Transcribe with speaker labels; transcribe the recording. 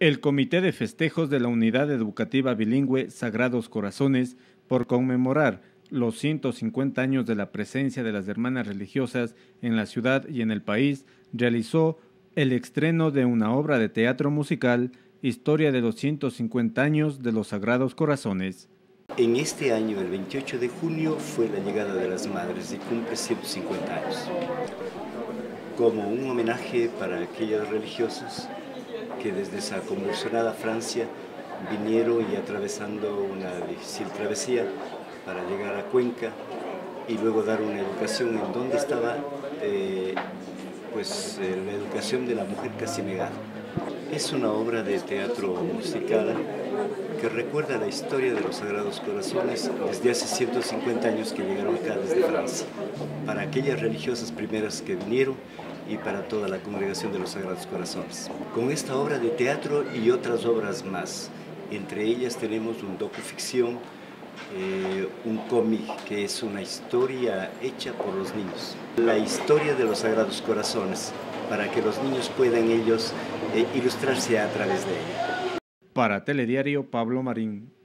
Speaker 1: El Comité de Festejos de la Unidad Educativa Bilingüe Sagrados Corazones, por conmemorar los 150 años de la presencia de las hermanas religiosas en la ciudad y en el país, realizó el estreno de una obra de teatro musical, Historia de los 150 años de los Sagrados Corazones.
Speaker 2: En este año, el 28 de junio, fue la llegada de las madres y cumple 150 años. Como un homenaje para aquellas religiosas que desde esa convulsionada Francia vinieron y atravesando una difícil travesía para llegar a Cuenca y luego dar una educación en donde estaba la educación de la mujer casi negada. Es una obra de teatro musical que recuerda la historia de los Sagrados Corazones desde hace 150 años que llegaron acá desde Francia, para aquellas religiosas primeras que vinieron y para toda la congregación de los Sagrados Corazones. Con esta obra de teatro y otras obras más, entre ellas tenemos un docuficción, un cómic que es una historia hecha por los niños, la historia de los Sagrados Corazones, para que los niños puedan ellos ilustrarse a través de ella.
Speaker 1: Para Telediario, Pablo Marín.